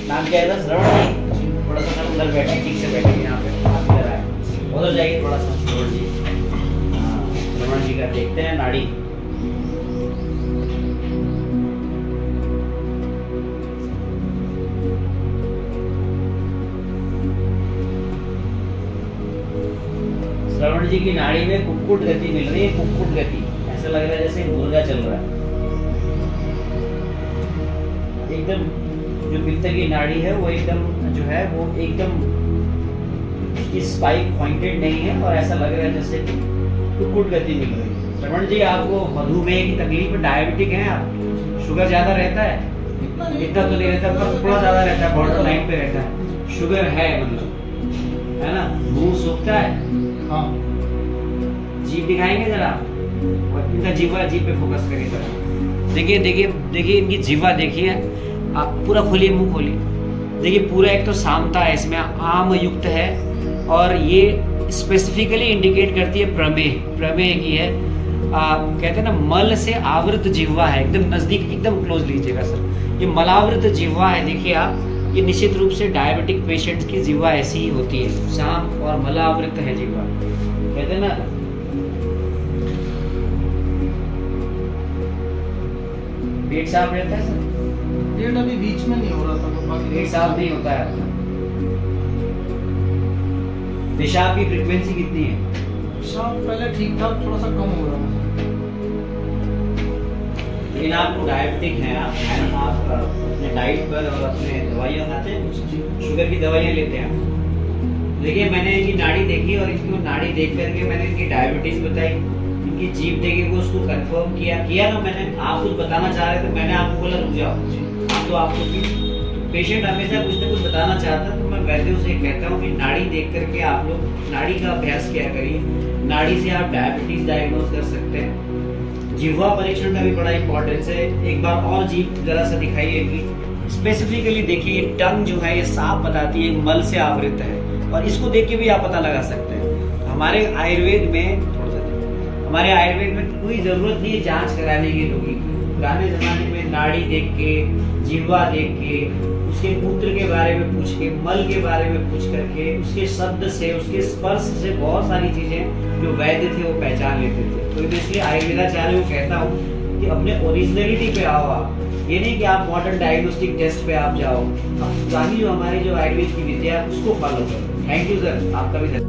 नाम क्या है श्रवण जी? थोड़ा सा अंदर बैठे, ठीक से बैठे यहाँ पे, आप इधर आए, उधर जाइए थोड़ा सा श्रवण जी। हाँ, श्रवण जी का देखते हैं नाड़ी। श्रवण जी की नाड़ी में कुक्कुट गति मिल रही है, कुक्कुट गति, ऐसा लग रहा है जैसे मुर्गा चल रहा है एकदम। जो पित्त की नाड़ी है वो एकदम जो है वो एकदम उसकी स्पाइक पॉइंटेड नहीं है और ऐसा लग रहा है जैसे कुक्कुट गति मिल रही है। श्रवण जी आपको मधुमेह की तकलीफ, डायबिटिक हैं आप? शुगर ज्यादा रहता है? इतना तो नहीं रहता पर थोड़ा ज्यादा रहता है, बॉर्डर लाइन पे रहता है। शुगर है मतलब, है ना? मुंह सूखता है? हाँ। जीभ दिखाएंगे जरा, और इनका जीवा, जीभ पे फोकस करिए जरा। देखिए देखिए देखिए इनकी जीवा देखिए, आप पूरा खोलिए, मुंह खोलिए। देखिए पूरा एक तो सामता है इसमें, आम युक्त है और ये स्पेसिफिकली इंडिकेट करती है प्रमेह, प्रमेह की है। कहते हैं ना मल से आवृत जिह्वा है, एकदम नजदीक, एकदम क्लोज लीजिएगा सर। ये मलावृत जिह्वा है, देखिए आप, ये निश्चित रूप से डायबिटिक पेशेंट्स की जिह्वा ऐसी ही होती है, शाम और मलावृत है जिह्वा, कहते हैं ना। पेट साफ रहता है सर? पेट अभी बीच में नहीं हो रहा था, तो पेट साफ नहीं होता है आपका। पेशाब की फ्रीक्वेंसी कितनी है? पेशाब पहले ठीक था, थोड़ा सा कम हो रहा है। लेकिन आपको डायबिटिक है, आप अपने डाइट पर और अपने दवाइयाँ खाते हैं, शुगर की दवाइयाँ लेते हैं? देखिए मैंने इनकी नाड़ी देखी और इनकी नाड़ी देख करके मैंने इनकी डायबिटीज बताई, इनकी जीभ देखे को उसको कंफर्म किया ना मैंने। आप कुछ बताना चाह रहे थे, मैंने आपको बोला रुक जाओ। आप तो आपको पेशेंट हमेशा कुछ ना कुछ बताना चाहता है, तो मैं वैद्यों से कहता हूँ कि नाड़ी देख करके आप लोग नाड़ी का अभ्यास किया करिए। नाड़ी से आप डायबिटीज डायग्नोज कर सकते हैं। जिह्वा परीक्षण का भी बड़ा इंपॉर्टेंस है। एक बार और जीभ जरा सा दिखाइए कि स्पेसिफिकली देखिए, टंग जो है ये साफ बताती है मल से आवृत है, और इसको देख के भी आप पता लगा सकते हैं। हमारे आयुर्वेद में कोई जरूरत नहीं है जांच कराने की लोगों की। पुराने जमाने में नाड़ी देख के, जिह्वा देख के, उसके मूत्र के बारे में पूछ के, मल के बारे में पूछ करके, उसके शब्द से, उसके स्पर्श से बहुत सारी चीजें जो वैद्य थे वो पहचान लेते थे। तो इसलिए आयुर्वेदाचार्य को कहता हूँ कि अपने ओरिजिनलिटी पे आओ आप। ये नहीं कि आप मॉडर्न डायग्नोस्टिक टेस्ट पे आप जाओ, पुरानी जो हमारी जो आयुर्वेद की विद्या है उसको फॉलो करो। थैंक यू सर, आपका भी